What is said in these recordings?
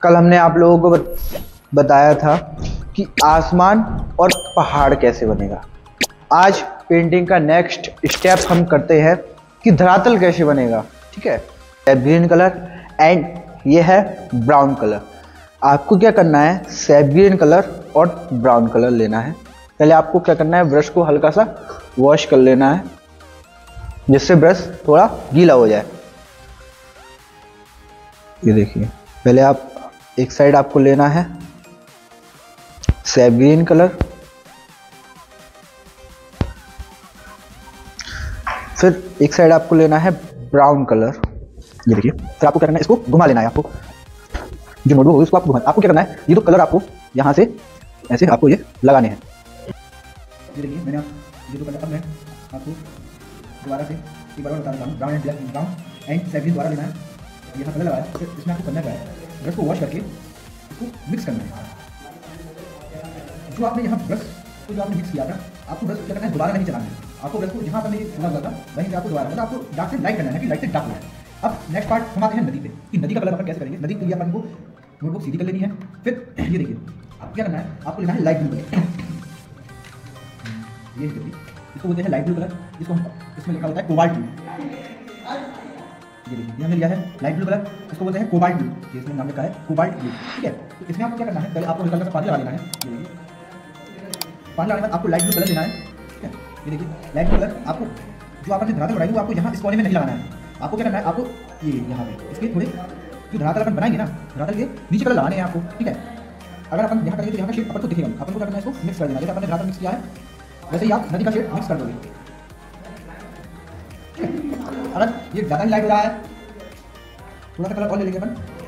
कल हमने आप लोगों को बताया था कि आसमान और पहाड़ कैसे बनेगा। आज पेंटिंग का नेक्स्ट स्टेप हम करते हैं कि धरातल कैसे बनेगा। ठीक है, ग्रीन कलर एंड ये है ब्राउन कलर। आपको क्या करना है, सैप ग्रीन कलर और ब्राउन कलर लेना है। पहले आपको क्या करना है, ब्रश को हल्का सा वॉश कर लेना है जिससे ब्रश थोड़ा गीला हो जाए। ये देखिए, पहले आप एक साइड आपको लेना है सैप ग्रीन कलर, फिर एक साइड आपको लेना है ब्राउन कलर। ये देखिए, फिर आपको क्या करना है, इसको घुमा लेना है। आपको जो नोटबुक होगी उसको आपको घुमा, आपको क्या करना है, ये तो कलर आपको यहाँ से ऐसे आपको ये लगाने हैं। ये देखिए, मैंने ये तो कलर अब मैं आपको दोबारा से एक बार बता देता हूँ। Brown and black, brown and sap green दोबारा लेना है। यहाँ कलर लगाया, फिर इसमें आपको करना क्या है, ब्रश को वॉश करके इसको मिक्स करना है। जो आपने यहाँ ब्रश को जो आपने मिक्स किया था, आपको ब्रश क्या करना है, दोबारा नहीं चलाना है। आपको ब्रश को जहाँ पर नहीं चला हुआ था वहीं से आपको दोबारा, मतलब आपको डार्क से लाइट करना है कि लाइट से डार्क हो जाए। अब नेक्स्ट पार्ट हम आते हैं नदी पे कि नदी का कलर अपन कैसे करेंगे। नदी के लिए अपन को नोटबुक सीधी कर लेनी है। फिर ये देखिए, आपको क्या करना है, आपको लेना है लाइट ब्लू कलर। ये देखिए, इसको बोलते हैं लाइट ब्लू कलर, इसको इसमें लिखा होता है कोबाल्ट ब्लू। ये देखिए, ये हमने लिया है लाइट ब्लू कलर, इसको बोलते हैं कोबाल्ट ब्लू। ये इसमें नाम लिखा है कोबाल्ट ब्लू। ठीक है, तो इसमें आपको क्या करना है, पहले आपको हल्का सा पानी लगा लेना है। ये देखिए, पानी लगाने के बाद आपको लाइट ब्लू कलर लेना है। ठीक है, ये देखिए लाइट ब्लू कलर आपको जो आपने धरातल बनाई वो आपको यहाँ इस कोने में नहीं लगाना है। आपको क्या करना है, आपको ये यहाँ पे इसके थोड़े जो धरातल अपन बनाएंगे ना, धरातल के नीचे कलर लगाने हैं आपको। ठीक है, अगर अपन यहाँ करेंगे तो यहाँ का शेड अपन को दिखेगा। अपन को क्या करना है, इसको मिक्स कर देना। जैसे अपन ने धरातल मिक्स किया है वैसे ही आप नदी का शेड मिक्स कर दोगे। अगर ये ज़्यादा ही लाइट हो रहा है, थोड़ा सा कलर और ले लेंगे अपन।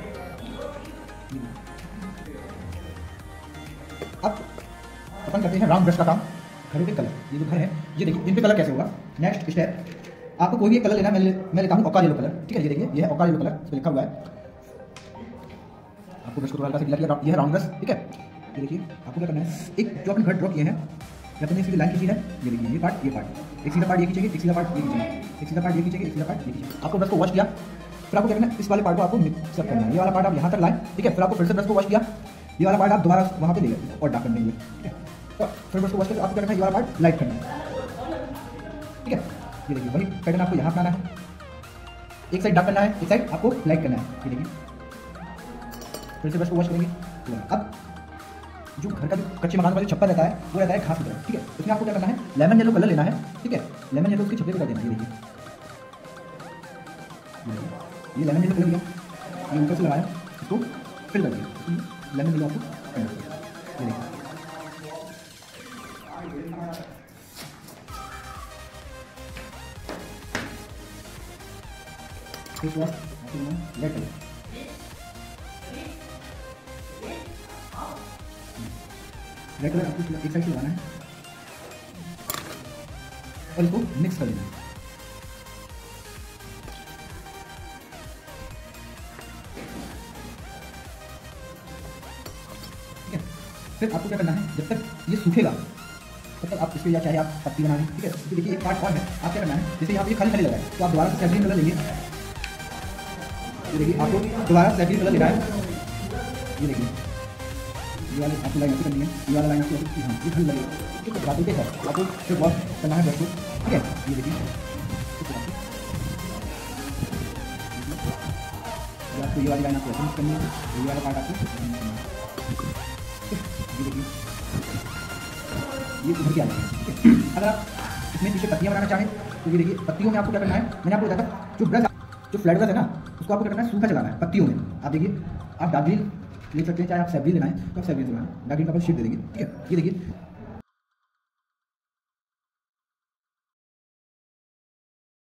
अब अपन करते हैं राउंड ब्रश का काम। घरों के कलर, ये जो घर है, ये देखिए इन पे कलर कैसे होगा। नेक्स्ट स्टेप, आपको कोई भी एक कलर लेना है। मैं लेता हूँ ऑकार येलो कलर। ठीक है, ये देखिए, ये है ऑकार येलो कलर, इस पर लिखा हुआ है। आपको ब्रश को थोड़ा हल्का सा गीला किया, ये है राउंड ब्रश। ठीक है, ये देखिए, आपको क्या करना है, एक जो अपने घर ड्रॉ किए हैं, अपने इसकी लाइन खींची है। ये देखिए, ये पार्ट, एक सीधा पार्ट ये खींचेंगे, एक सीधा पार्ट ये खींचेंगे, एक सीधा पार्ट ये खींचेंगे, एक सीधा पार्ट ये खींचेंगे। आपको ब्रश को वॉश किया, फिर आपको क्या करना है, इस वाले पार्ट को आपको मिक्स अप करना है। ये वाला पार्ट आप यहाँ तक लाएं। ठीक है, फिर आपको फिर से ब्रश को वॉश किया, ये वाला पार्ट आप दोबारा वहाँ पे ले गए और डार्क करने के लिए। ठीक है, तो फिर ब्रश को वॉश करके आपको क्या करना है, ये वाला पार्ट लाइट करना है। ठीक है, ये देखिए, वही पैटर्न आपको यहाँ अपनाना है। एक साइड डार्क करना है, एक साइड आपको लाइट करना है। ये देखिए, फिर से ब्रश को वॉश करेंगे। अब जो घर का जो कच्चे मकान का जो छप्पर रहता है वो रहता है घास की तरह। ठीक है, इसमें आपको क्या करना है, लेमन येलो कलर लेना है। ठीक है, लेमन येलो उसके छप्पे पे कर देना है। ये देखिए, ये लेमन येलो कलर लिया, ये ऊपर से लगाया, इसको फिल कर दिया। लेमन येलो आपको ये देखिए, रेड कलर रेड कलर आपको एक साइड से लगाना है और इसको मिक्स कर देना है। ठीक है, फिर आपको क्या करना है, जब तक ये सूखेगा तब तक आप इसके या चाहे आप पत्ती बना लें। ठीक है, इसके देखिए एक पार्ट और है, आप क्या करना है, जैसे यहाँ पे खाली खाली लगा है तो आप दोबारा से सैप ग्रीन कलर लेंगे। ये देखिए, आपको दोबारा सैप ग्रीन कलर लेना है। ये देखिए, ये वाली आपको लाइन ऐसी करनी है, ये वाला लाइन आपको ऐसी, हाँ ये धन लगेगा। ठीक है, बातें है आपको फिर वॉश करना है ब्रश को। ठीक है, ये देखिए, आपको ये वाली लाइन आपको ऐसे करनी है, ये वाला पार्ट आपको। ये देखिए, ये उधर के आ जाएगा। ठीक है, अगर आप इसमें पीछे पत्तियाँ बनाना चाहें तो ये देखिए, पत्तियों में आपको क्या करना है, मैंने आपको बताया था जो ब्रश जो फ्लैट ब्रश है ना, उसको आपको क्या करना है, सूखा चलाना है पत्तियों में। आप देखिए, आप डार्क ग्रीन ले सकते हैं, चाहे आप सैप ग्रीन लेना है तो आप सैप ग्रीन लगाना, डार्क ग्रीन का शीट दे देंगे। ठीक है, ये देखिए,